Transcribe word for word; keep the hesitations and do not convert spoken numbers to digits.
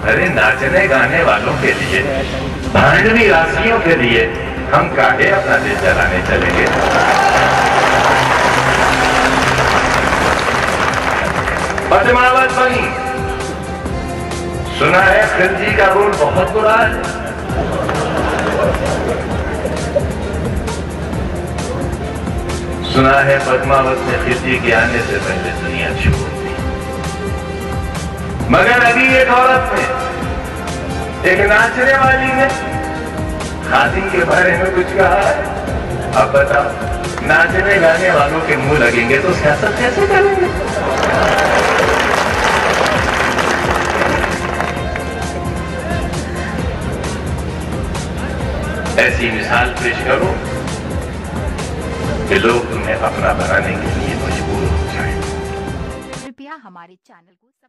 अरे नाचने गाने वालों के लिए, भांडवी राशियों के लिए हम काहे अपना देश जलाने चलेंगे। पद्मावत बनी, सुना है खिलजी का रोल बहुत बुरा है। सुना है पद्मावत ने खिलजी के आने से पहले दुनिया छोड़ दी, मगर अभी एक औरत ने, एक नाचने वाली ने खादिम के बारे में कुछ कहा है। अब बताओ, नाचने गाने वालों के मुंह लगेंगे तो सियासत कैसे करेंगे। ऐसी मिसाल पेश करो कि लोग तुम्हें अपना बनाने के लिए मजबूर हो जाएं। कृपया हमारे चैनल को